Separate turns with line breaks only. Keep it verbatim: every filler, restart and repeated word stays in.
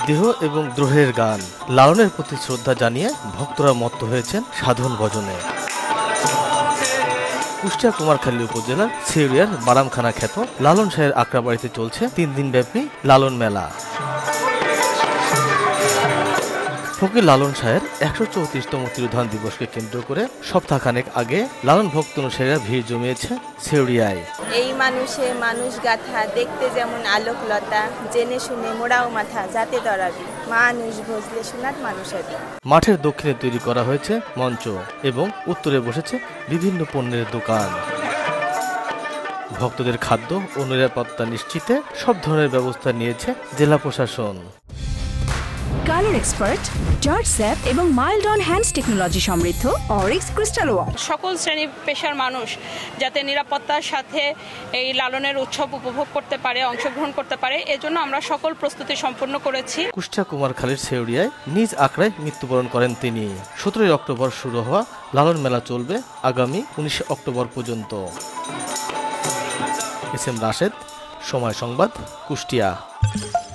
দেহ এবং দ্রোহের গান, লালনের প্রতি শ্রদ্ধা জানিয়ে ভক্তরা মত্ত হয়েছেন সাধন ভজনে। কুষ্টিয়া কুমারখালী উপজেলার ছেউরিয়ার বারামখানা খ্যাত লালন শাহের আকড়াবাড়িতে চলছে তিন দিন ব্যাপী লালন মেলা। ফকির লালন শাহের একশো চৌত্রিশতম তিরোধান দিবসকে কেন্দ্র করে সপ্তাহখানেক আগে লালন ভক্ত অনুসারীরা ভিড় জমিয়েছে ছেউরিয়ায়।
এই মানুষে মানুষ গাথা, দেখতে যেমন আলোকলতা, জেনে শুনে মোড়াও মাথা যাতে দরাবি, মানুষ ভজলে শোনাত মানুষাবি।
মাঠের দক্ষিণে তৈরি করা হয়েছে মঞ্চ এবং উত্তরে বসেছে বিভিন্ন পণ্যের দোকান। ভক্তদের খাদ্য ও নিরাপত্তা নিশ্চিতে সব ধরনের ব্যবস্থা নিয়েছে জেলা প্রশাসন।
কালার এক্সপার্ট, জর্জ স্যাপ এবং মাইল্ড অন হ্যান্ডস টেকনোলজি সমৃদ্ধ অরিক্স ক্রিস্টাল ওয়াশ।
সকল শ্রেণী পেশার মানুষ যাতে নিরাপত্তার সাথে এই লালনের উৎসব উপভোগ করতে পারে, অংশগ্রহণ করতে পারে, এজন্য আমরা সকল প্রস্তুতি সম্পন্ন করেছি।
কুষ্টিয়া কুমারখালীর ছেউরিয়ায় নিজ আকড়ায় মৃত্যুবরণ করেন তিনি। সতেরোই অক্টোবর শুরু হওয়া লালন মেলা চলবে আগামী উনিশে অক্টোবর পর্যন্ত। এস এম রাশেদ, সময় সংবাদ, কুষ্টিয়া।